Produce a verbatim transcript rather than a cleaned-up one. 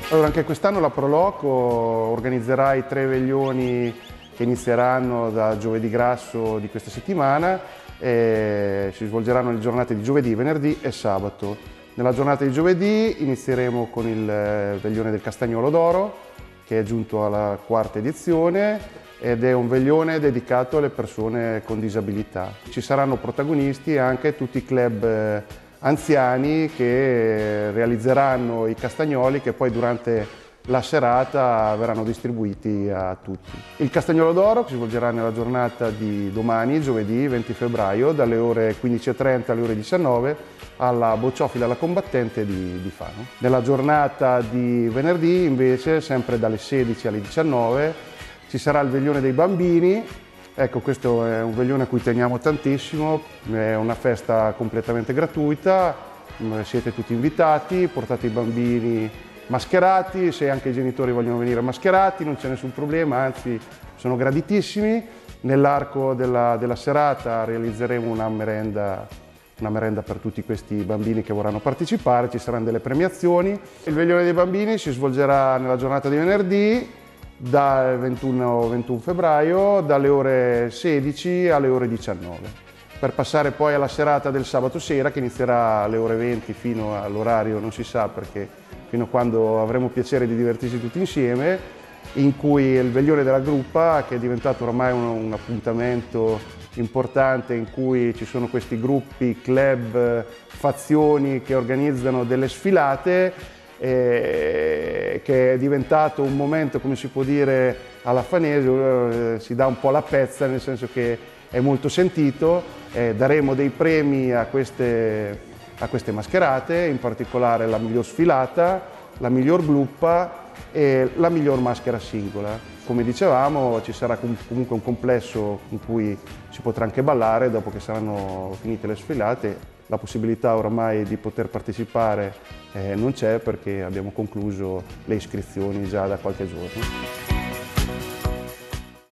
Allora, anche quest'anno la Proloco organizzerà i tre veglioni che inizieranno da giovedì grasso di questa settimana e si svolgeranno le giornate di giovedì, venerdì e sabato. Nella giornata di giovedì inizieremo con il veglione del Castagnolo d'Oro, che è giunto alla quarta edizione ed è un veglione dedicato alle persone con disabilità. Ci saranno protagonisti anche tutti i club anziani che realizzeranno i castagnoli che poi durante la serata verranno distribuiti a tutti. Il Castagnolo d'Oro si svolgerà nella giornata di domani, giovedì venti febbraio, dalle ore quindici e trenta alle ore diciannove alla Bocciofila La Combattente di, di Fano. Nella giornata di venerdì invece, sempre dalle sedici alle diciannove, ci sarà il veglione dei bambini. Ecco, questo è un veglione a cui teniamo tantissimo, è una festa completamente gratuita, siete tutti invitati, portate i bambini mascherati, se anche i genitori vogliono venire mascherati non c'è nessun problema, anzi sono graditissimi. Nell'arco della, della serata realizzeremo una merenda, una merenda per tutti questi bambini che vorranno partecipare, ci saranno delle premiazioni. Il veglione dei bambini si svolgerà nella giornata di venerdì, dal ventuno febbraio, dalle ore sedici alle ore diciannove, per passare poi alla serata del sabato sera che inizierà alle ore venti fino all'orario non si sa perché, fino a quando avremo piacere di divertirci tutti insieme, in cui il veglione della gruppa, che è diventato ormai un, un appuntamento importante in cui ci sono questi gruppi, club, fazioni che organizzano delle sfilate, Eh, che è diventato un momento, come si può dire alla Fanese, eh, si dà un po' la pezza, nel senso che è molto sentito. Eh, daremo dei premi a queste, a queste mascherate, in particolare la miglior sfilata, la miglior gruppa e la miglior maschera singola. Come dicevamo, ci sarà com comunque un complesso in cui si potrà anche ballare dopo che saranno finite le sfilate. La possibilità oramai di poter partecipare eh, non c'è perché abbiamo concluso le iscrizioni già da qualche giorno.